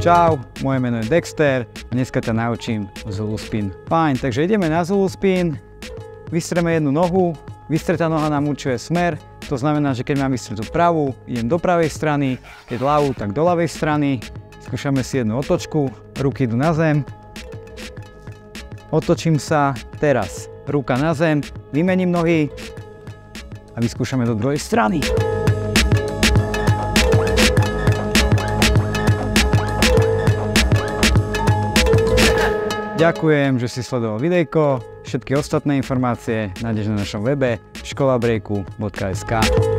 Čau, moje meno je Dexter a dneska ťa naučím Zulu spin. Fajn, takže ideme na Zulu spin, vystreme jednu nohu, vystretá noha nám určuje smer, to znamená, že keď mám vystretú pravú, idem do pravej strany, keď ľavú, tak do ľavej strany. Skúšame si jednu otočku, ruky idú na zem, otočím sa, teraz ruka na zem, vymením nohy a vyskúšame do druhej strany. Ďakujem, že si sledoval videjko. Všetky ostatné informácie nájdeš na našom webe školabreaku.sk.